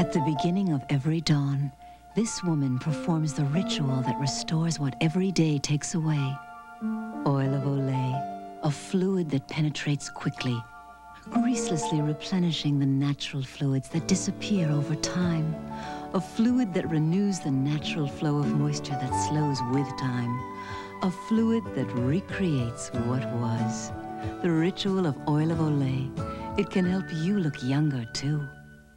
At the beginning of every dawn, this woman performs the ritual that restores what every day takes away. Oil of Olay, a fluid that penetrates quickly, greaselessly replenishing the natural fluids that disappear over time. A fluid that renews the natural flow of moisture that slows with time. A fluid that recreates what was. The ritual of Oil of Olay. It can help you look younger too.